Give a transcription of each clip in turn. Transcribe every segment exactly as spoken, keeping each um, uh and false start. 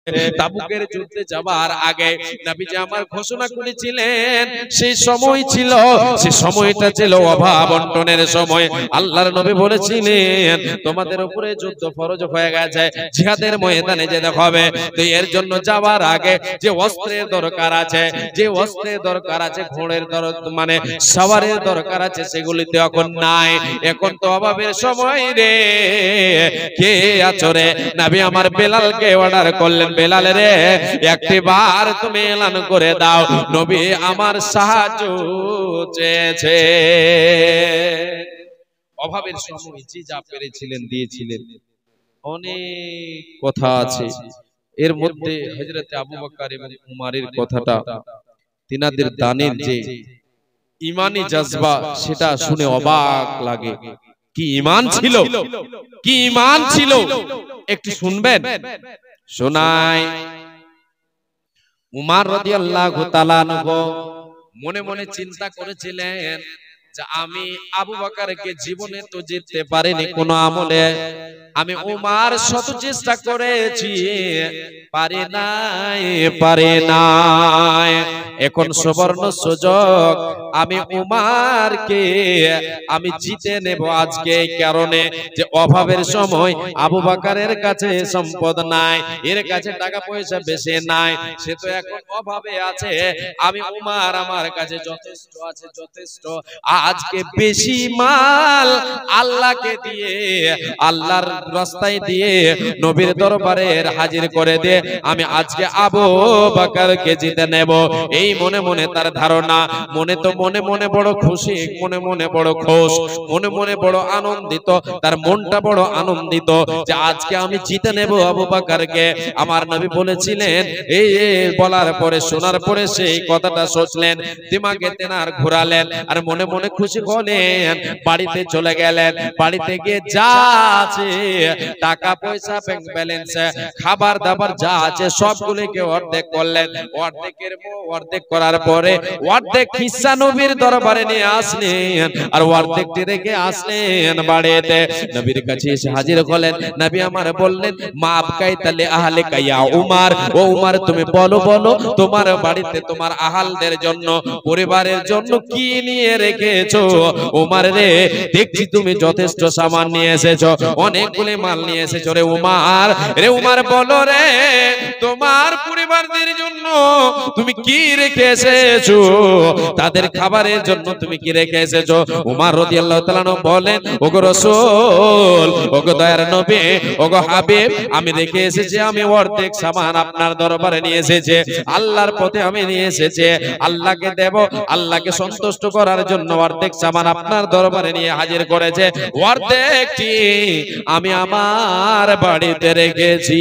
তাবুকের যুদ্ধে যাবার আগে নবীজি আমার ঘোষণা করেছিলেন, সেই সময় ছিল, সেই সময়টা ছিল অভাব বন্টনের সময়। আল্লাহর নবী বলেছিলেন তোমাদের উপরে যুদ্ধ ফরজ হয়ে গেছে, জিহাদের ময়দানে যেতে হবে। তো এর জন্য যাওয়ার আগে যে অস্ত্রের দরকার আছে, যে অস্ত্রের দরকার আছে, ঘোড়ের দরকার মানে সওয়ারের দরকার আছে, সেগুলিতে এখন নাই। এখন তো অভাবের সময় রে, কে আছো রে? নবী আমার বেলালকে অর্ডার করলেন, বেলাল রে একটি বার তুমি এলান করে দাও, নবী আমার সাহায্য চেয়েছে। অভাবের সময় যে যা পেরেছিলেন দিয়েছিলেন। অনেক কথা আছে, এর মধ্যে হযরত আবু বকর এবং উমরের কথাটা, তিনাদের দানের যে ঈমানি জজবা, সেটা শুনে অবাক লাগে। কি ঈমান ছিল, কি ঈমান ছিল, একটু শুনবেন, শোনাই। উমর রাদিয়াল্লাহু তাআলা আনহু মনে মনে চিন্তা করেছিলেন যে আমি আবু বকরকে জীবনে তো জিততে পারিনি কোন আমলে, আমি উমর শত চেষ্টা করেছি, পারি নাই, পারি নাই। এখন সুবর্ণ সুযোগ, আমি উমরকে আমি জিতে নেব আজকে, এই কারণে যে অভাবের সময় আবু বকরের কাছে সম্পদ নাই, এর কাছে টাকা পয়সা বেশি নাই, সে তো এখন অভাবে আছে। আমি উমর আমার কাছে যথেষ্ট আছে, যথেষ্ট। আজকে বেশি মাল আল্লাহকে দিয়ে, আল্লাহর রাস্তায় দিয়ে নবীর দরবারে হাজির করে দে, আমি আজকে আবু বকরকে জিতে নেব। এই মনে মনে তার ধারণা, মনে তো মনে মনে বড় খুশি, মনে মনে বড় খুশ, মনে মনে বড় আনন্দিত, তার মনটা বড় আনন্দিত যে আজকে আমি জিতে নেব আবু বকরকে। আমার নবী বলেছিলেন, এই বলার পরে, শোনার পরে সেই কথাটা সোচলেন, দিমাগে তেনার ঘোরালেন, আর মনে মনে খুশি হলেন। বাড়িতে চলে গেলেন, বাড়িতে গিয়ে যা আছে টাকা পয়সা, ব্যাংক ব্যালেন্স, খাবার দাবার যা আছে সবগুলোকে অর্ধেক করলেন। অর্ধেকের অর্ধেক করার পরে অর্ধেক হিস্সা নবীর দরবারে নিয়ে আসলেন, আর অর্ধেকটি রেখে আসলেন বাড়িতে। নবীর কাছে এসে হাজির হলেন। নবী আমার বললেন, মা আবকাই তালে আহলে কাইয়া উমর, ও উমর তুমি বলো বলো তোমার বাড়িতে তোমার আহালদের জন্য, পরিবারের জন্য কি নিয়ে রেখেছো? উমর রে দেখছি তুমি যথেষ্ট সামান নিয়ে এসেছো, অনেকগুলো মাল নিয়ে এসেছো রে উমর। রে উমর বলো রে, তোমার পরিবারদের জন্য তুমি কি রেখে এসেছো? তাদের খাবারের জন্য তুমি কি রেখে এসেছো? উমর রাদিয়াল্লাহু তাআলা বলেন, ওগো রাসূল, ওগো দয়ার নবী, ওগো হাবিব, আমি রেখে এসেছি, আমি অর্ধেক সামান আপনার দরবারে নিয়ে এসেছি, আল্লাহর পথে আমি নিয়ে এসেছি, আল্লাহকে দেব, আল্লাহকে সন্তুষ্ট করার জন্য অর্ধেক সামান আপনার দরবারে নিয়ে হাজির করেছে, অর্ধেকটি আমি আমার বাড়িতে রেখেছি।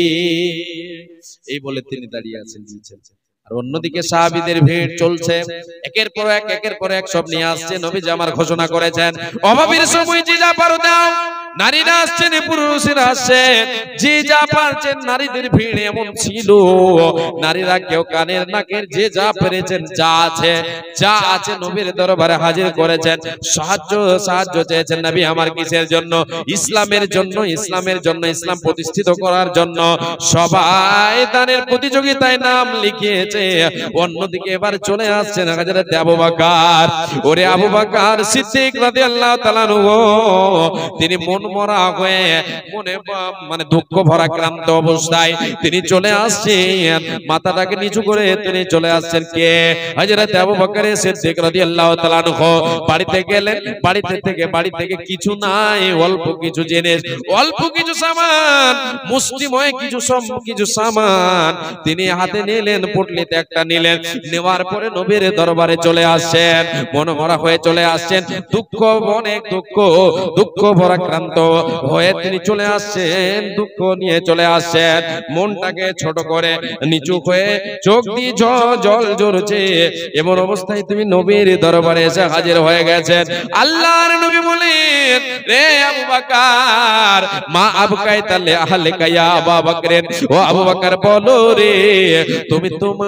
এই বলে তিনি দাঁড়িয়ে আছেন, দিয়েছেন। আর অন্যদিকে সাহাবীদের ভিড় চলছে, একের পর এক, একের পর এক সব নিয়ে আসছে। নবীজি আমার ঘোষণা করেছেন, অভাবের সময় যে যা পারো দাও। নারীরা আসছেন, পুরুষেরা আসছেন, যে যা পারছেন। নারীদের ভিড় এমন ছিল, নারীরা কেউ কানের নাকের যে যা পেরেছেন, যা আছে যা আছে নবীর দরবারে হাজির করেছেন। সাহায্য সাহায্য চেয়েছেন নবী আমার কিসের জন্য? ইসলামের জন্য, ইসলামের জন্য, ইসলাম প্রতিষ্ঠিত করার জন্য। সবাই দানের প্রতিযোগিতায় নাম লিখিয়েছে। অন্যদিকে এবার চলে আসছেন হযরত আবু বকর। ওরে আবু বকর সিদ্দিক রাদিয়াল্লাহু তাআলা আনহু, তিনি মন মরা হয়ে, মনে মানে দুঃখ ভরা ক্লান্ত অবস্থায় তিনি চলে আসছেন, মাথাটাকে নিচু করে তিনি চলে আসছেন। কে? হযরত আবু বকর সিদ্দিক রাদিয়াল্লাহু তাআলা আনহু। বাড়িতে গেলেন, বাড়িতে থেকে বাড়ি থেকে কিছু নাই, অল্প কিছু জিনিস, অল্প কিছু সামান, মুষ্টিময় কিছু সব কিছু সামান তিনি হাতে নিলেন, পুটলিতে একটা নিলেন, নেওয়ার পরে নবীর দরবারে চলে আসছেন, মনমরা হয়ে চলে আসছেন, দুঃখ, অনেক দুঃখ, দুঃখ ভরা ক্লান্ত হয়ে তিনি চলে আসছেন, দুঃখ নিয়ে চলে আসছেন, মনটাকে ছোট করে নিচু হয়ে চোখ দিয়ে জল ঝরছে। এমন অবস্থায় তুমি নবীর দরবারে এসে হাজির হয়ে গেছেন। আল্লাহর নবী বলেন, রে আবু বকর, মা আবকাই তালে আহলে কায়া আবু বকর, ও আবু বকর বলো রে, তুমি তোমার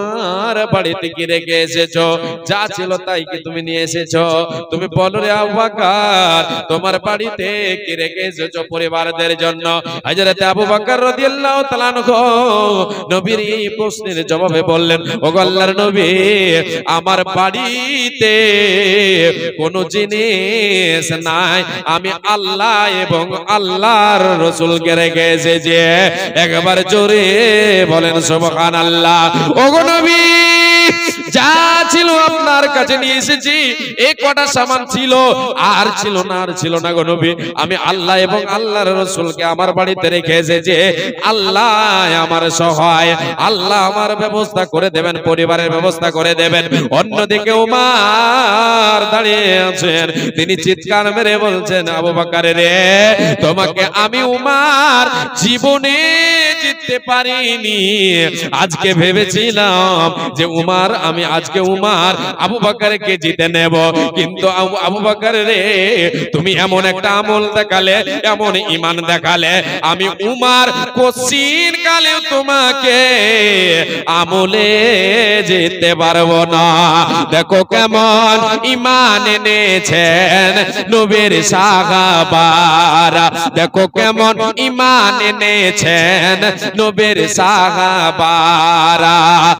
তোমার বাড়িতে কি রেখে এসেছো? যা ছিল তাই কি তুমি নিয়ে এসেছো? তুমি বলো রে আবু বকর, তোমার বাড়িতে কি রেখে এসেছো পরিবারদের জন্য? হযরত আবু বকর রাদিয়াল্লাহু তাআলা নবীর এই প্রশ্নের জবাবে বললেন, ওগো আল্লাহর নবী, আমার বাড়িতে কোনো জিনিস নাই, আমি আল্লাহ এবং আল্লাহর রাসূলকে রেখে এসেছি। একবার জোরে বলেন সুবহানাল্লাহ। ওগো নবী, যা ছিল আপনার কাছে নিয়ে এসেছি, এই কটা সামান ছিল, আর ছিল না, আর ছিল না গো নবী। আমি আল্লাহ এবং আল্লাহর রাসূলকে আমার বাড়িতে রেখে এসেছি। আল্লাহ আমার সহায়, আল্লাহ আমার ব্যবস্থা করে দেবেন, পরিবারের ব্যবস্থা করে দেবেন। অন্যদিকে ওমর দাঁড়িয়ে আছেন, তিনি চিৎকার মেরে বলছেন, আবু বকর রে, তোমাকে আমি ওমর জীবনে জিততে পারিনি। আজকে ভেবেছিলাম যে উমার, আমি আজকে উমার আবু বকরকে জিতে নেব, কিন্তু আবু বকর রে, তুমি এমন একটা আমল দেখালে, এমন ঈমান দেখালে, আমি উমার কোশ্চিন কালেও তোমাকে আমলে জিততে পারবো না। দেখো কেমন ঈমান এনেছেন নবীর সাহাবারা, দেখো কেমন ঈমান এনেছেন নবীর সাহাবারা।